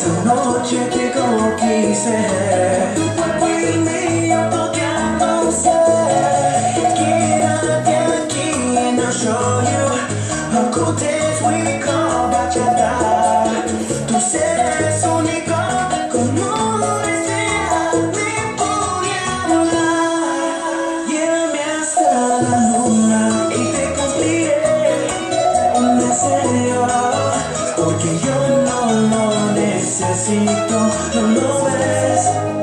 noche te conquisté. Tu cuerpo y el mío tocándose. Quédate aquí and I'll show you a good dance we call bachata. Tú seres único como un deseo. Me voy a volar. Llévame hasta la luna y te cumpliré un deseo. Porque yo no lo necesito, no lo ves.